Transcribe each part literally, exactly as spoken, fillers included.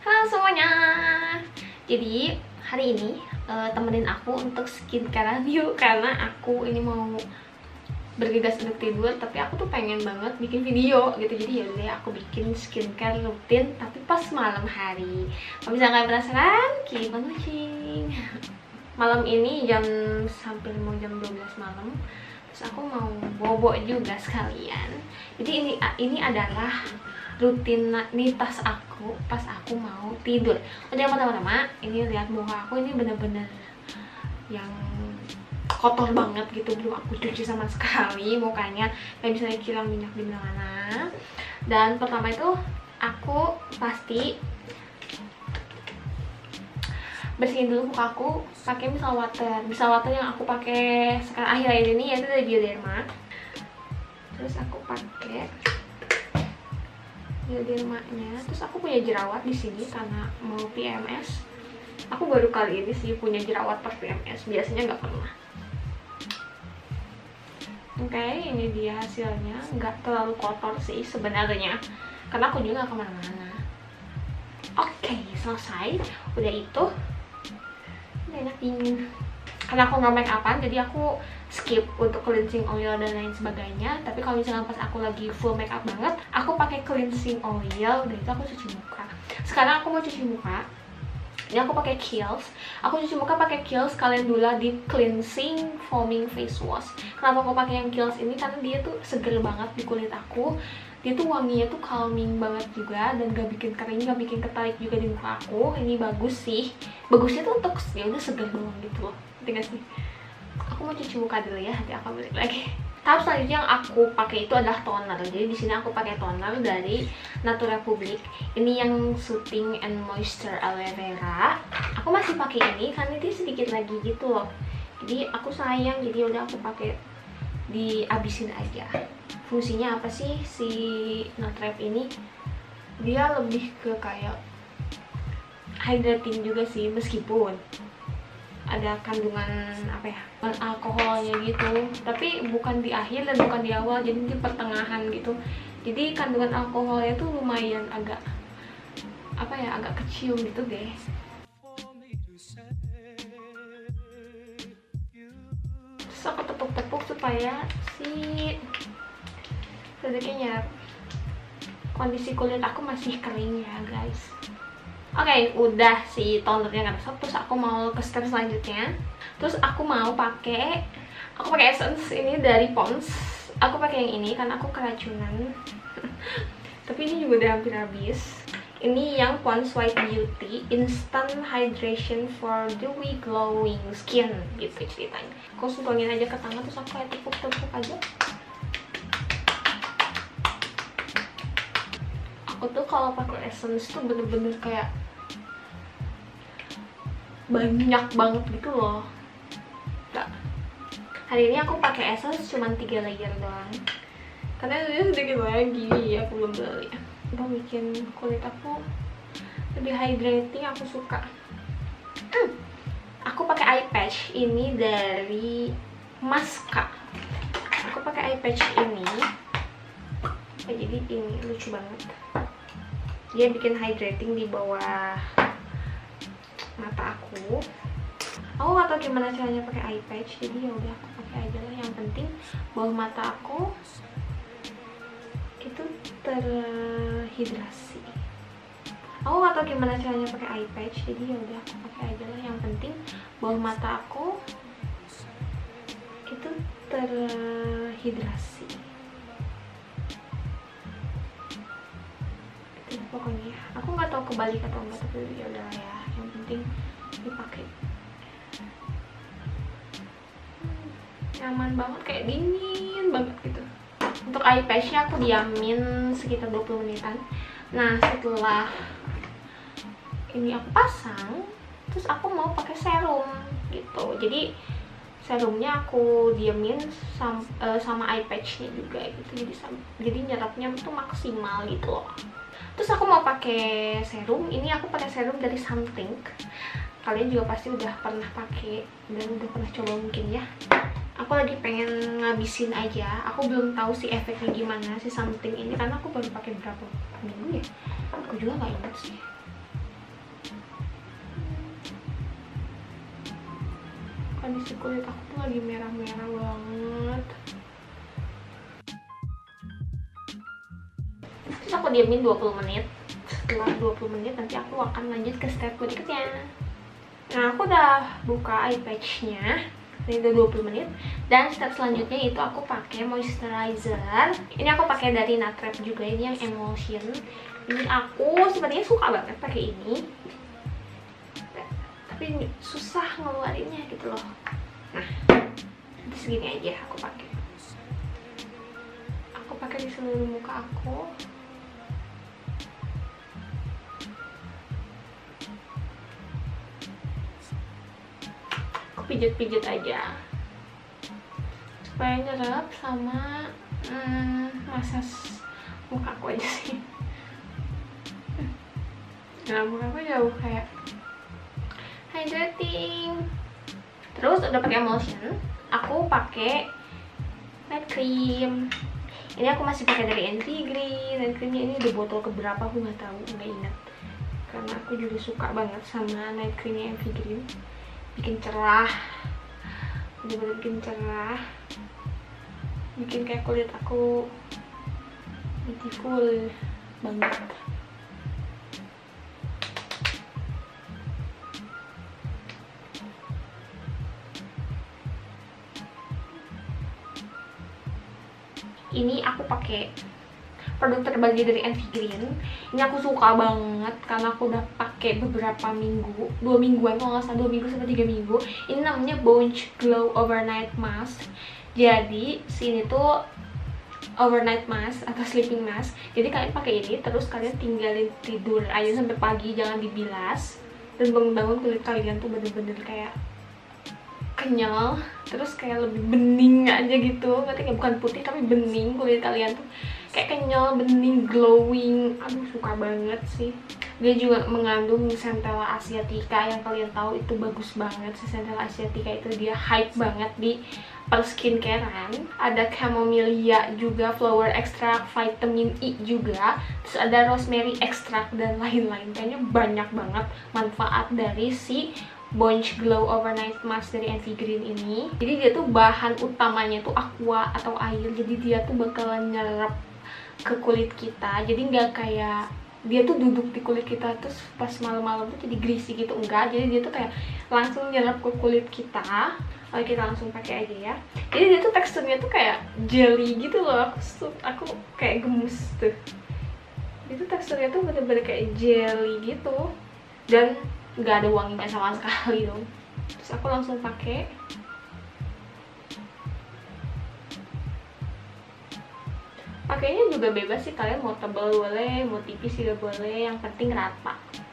Halo semuanya. Jadi hari ini uh, temenin aku untuk skincare yuk, karena aku ini mau bergegas untuk tidur, tapi aku tuh pengen banget bikin video gitu. Jadi ya udah aku bikin skincare rutin tapi pas malam hari. Kalau misalnya kalian penasaran, keep on watching. Malam ini jam sampai mau jam dua belas malam. Terus aku mau bobo juga sekalian. Jadi ini ini adalah rutinitas aku pas aku mau tidur. Udah, yang pertama-tama ini lihat muka aku, ini bener-bener yang kotor banget gitu, belum aku cuci sama sekali mukanya, kayak misalnya kilang minyak di mana-mana. Dan pertama itu aku pasti bersihin dulu muka aku pakai misal water. Misal water yang aku pakai sekarang akhir-akhir ini yaitu dari Bioderma. Terus aku pakai Bioderma-nya. Terus aku punya jerawat di sini karena mau P M S. Aku baru kali ini sih punya jerawat pas P M S, biasanya nggak pernah. Oke, okay, ini dia hasilnya. Nggak terlalu kotor sih sebenarnya, karena aku juga nggak kemana-mana. Oke, okay, selesai. Udah itu, udah enak dingin. Karena aku nggak make upan, jadi aku skip untuk cleansing oil dan lain sebagainya. Tapi kalau misalnya pas aku lagi full make up banget, aku pakai cleansing oil. Udah itu aku cuci muka. Sekarang aku mau cuci muka. Ini aku pakai Kiehl's. Aku cuci muka pakai Kiehl's Calendula Deep Cleansing Foaming Face Wash. Kenapa aku pakai yang Kiehl's ini? Karena dia tuh seger banget di kulit aku. Dia tuh wanginya tuh calming banget juga, dan gak bikin kering, gak bikin ketarik juga di muka aku. Ini bagus sih. Bagusnya tuh untuk ya udah seger doang gitu loh. Ngerti sih? Aku mau cuci muka dulu ya, nanti aku balik lagi. Tahap selanjutnya yang aku pakai itu adalah toner. Jadi di sini aku pakai toner dari Natura Public. Ini yang Soothing and Moisture Aloe Vera. Aku masih pakai ini karena dia sedikit lagi gitu loh. Jadi aku sayang, jadi udah aku pakai, dihabisin aja. Fungsinya apa sih si Natura ini? Dia lebih ke kayak hydrating juga sih, meskipun ada kandungan apa ya, alkoholnya gitu, tapi bukan di akhir dan bukan di awal, jadi di pertengahan gitu. Jadi kandungan alkoholnya tuh lumayan agak apa ya, agak kecil gitu deh. Terus aku tepuk-tepuk supaya si sedikitnya nyerap. Kondisi kulit aku masih kering ya guys. Oke, okay, udah si tonernya nggak besar. Terus aku mau ke step selanjutnya. Terus aku mau pakai, aku pakai essence ini dari Pond's. Aku pakai yang ini karena aku keracunan. Tapi ini juga udah hampir habis. Ini yang Pond's White Beauty Instant Hydration for Dewy Glowing Skin gitu ceritanya. Aku sumbangin aja ke tangan, terus aku kayak tepuk-tepuk aja. Aku tuh kalau pakai essence tuh bener-bener kayak banyak banget gitu loh. Nggak. Hari ini aku pakai essence cuma tiga layer doang, karena ini sedikit lagi aku belum beli. Itu bikin kulit aku lebih hydrating, aku suka. hmm. Aku pakai eye patch ini dari Maska. Aku pakai eye patch ini, oh, jadi ini lucu banget. Dia bikin hydrating di bawah mata aku. Aku nggak tahu gimana caranya pakai eye patch, jadi ya udah aku pakai aja lah. Yang penting bawah mata aku itu terhidrasi. Aku nggak tahu gimana caranya pakai eye patch, jadi ya udah aku pakai aja lah. Yang penting bawah mata aku itu terhidrasi. Pokoknya aku nggak tahu kebalik atau enggak, tapi ya udah ya, yang penting dipakai. hmm, nyaman banget, kayak dingin banget gitu. Untuk eye patchnya aku diamin sekitar dua puluh menitan. Nah setelah ini aku pasang, terus aku mau pakai serum gitu. Jadi serumnya aku diamin sama, uh, sama eye patchnya juga gitu. Jadi jadi nyerapnya tuh maksimal gitu loh. Terus aku mau pakai serum. Ini aku pakai serum dari Something. Kalian juga pasti udah pernah pakai dan udah pernah coba mungkin ya. Aku lagi pengen ngabisin aja. Aku belum tahu sih efeknya gimana si Something ini, karena aku baru pakai berapa minggu ya. Aku juga nggak ingat sih. kondisi kulit aku tuh lagi merah-merah banget. Terus aku diamin dua puluh menit. Setelah dua puluh menit nanti aku akan lanjut ke step berikutnya. Nah, aku udah buka eye patch-nya. Ini udah dua puluh menit. Dan step selanjutnya itu aku pakai moisturizer. Ini aku pakai dari Natrap juga, ini yang Emulsion. Ini aku sebenarnya suka banget pakai ini. Tapi susah ngeluarinnya gitu loh. Nah, segini aja aku pakai. Aku pakai di seluruh muka aku. Pijit-pijit aja supaya nyerap sama hmm, masas muka aku aja sih. Nah, muka aku jauh kayak hydrating. Terus udah pakai emulsion, aku pakai night cream. Ini aku masih pakai dari Envy Green. Night creamnya ini udah botol keberapa aku nggak tahu, nggak ingat. Karena aku juga suka banget sama night creamnya Envy Green. Bikin cerah, bener-bener bikin cerah, bikin kayak kulit aku beautiful banget. Ini aku pakai produk terbaru dari Envy Green. Ini aku suka banget karena aku udah pakai beberapa minggu, dua mingguan kalau nggak salah, dua minggu sampai tiga minggu. Ini namanya Bonge Glow Overnight Mask. Jadi sini tuh overnight mask atau sleeping mask. Jadi kalian pakai ini terus kalian tinggalin tidur aja sampai pagi, jangan dibilas. Dan bangun-bangun kulit kalian tuh bener-bener kayak kenyal, terus kayak lebih bening aja gitu. Ngerti kayak bukan putih tapi bening kulit kalian tuh. Kayak kenyal, bening, glowing. Aduh, suka banget sih. Dia juga mengandung Centella asiatica yang kalian tahu itu bagus banget. Si Centella asiatica itu dia hype banget di per skincarean. Ada chamomilla juga, flower extract, vitamin E juga. Terus ada rosemary extract dan lain-lain. Kayaknya banyak banget manfaat dari si Bonge Glow Overnight Mask dari Envy Green ini. Jadi dia tuh bahan utamanya tuh aqua atau air. Jadi dia tuh bakalan nyerap ke kulit kita. Jadi nggak kayak dia tuh duduk di kulit kita terus pas malam-malam tuh jadi greasy gitu, enggak. Jadi dia tuh kayak langsung nyerap ke kulit kita. Lalu kita langsung pakai aja ya. Jadi dia tuh teksturnya tuh kayak jelly gitu loh. Aku aku kayak gemes tuh. Itu teksturnya tuh bener-bener kayak jelly gitu. Dan nggak ada wanginya sama sekali dong. Terus aku langsung pakai. Pakainya juga bebas sih, kalian mau tebal boleh, mau tipis juga boleh, yang penting rata.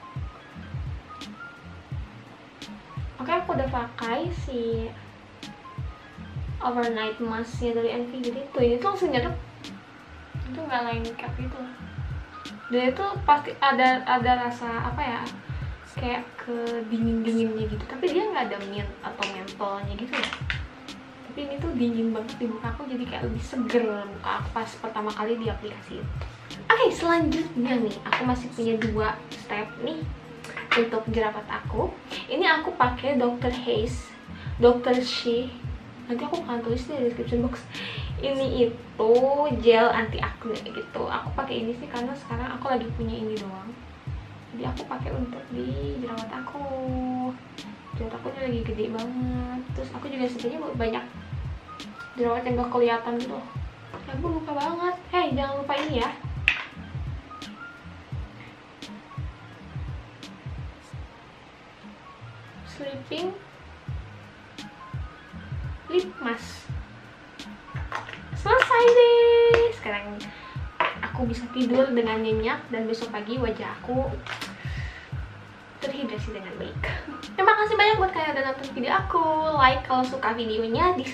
Oke, aku udah pakai si overnight masknya dari Envy Green. Tuh, ini tuh langsung nyerap. Itu nggak lengkap gitu. Dan itu pasti ada ada rasa apa ya, kayak ke dingin-dinginnya gitu. Tapi dia nggak ada mint atau mentolnya gitu ya. Tapi ini tuh dingin banget di muka aku, jadi kayak lebih seger muka aku pas pertama kali di aplikasi. Oke, selanjutnya nih aku masih punya dua step nih untuk jerawat aku. Ini aku pakai dokter Hayes, dokter She. Nanti aku akan tulis di description box. Ini itu gel anti acne gitu. Aku pakai ini sih karena sekarang aku lagi punya ini doang. Jadi aku pakai untuk di jerawat aku. Jerawat aku ini lagi gede banget. Terus aku juga sebenarnya banyak jerawat yang gak kelihatan gitu. Ya aku lupa banget. Hei, jangan lupa ini ya. Sleeping lip mask. Selesai deh. Sekarang aku bisa tidur dengan nyenyak dan besok pagi wajah aku terhidrasi dengan baik. Terima kasih banyak buat kalian yang udah nonton video aku. Like kalau suka videonya, di